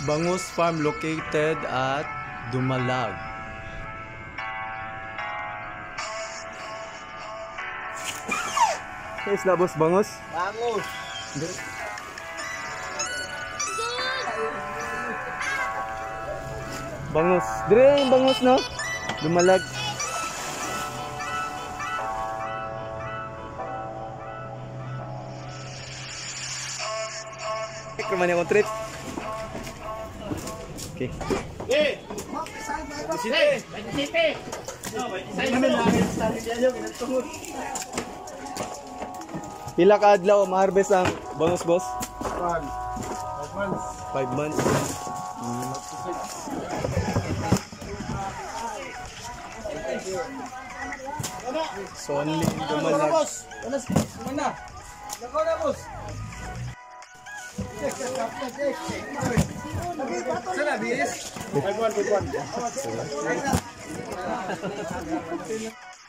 Bangus Farm located at Dumalag. Hey, isla boss, bangus? Bangus. Bangus. Dire yung bangus, no? Dumalag. Kemana yung trip? Okay. Pila ka adlaw ma-harvest ang bangus, boss? 5 months. So only in Dumalag. Mana? Nako na, boss. Sana bis. Good one.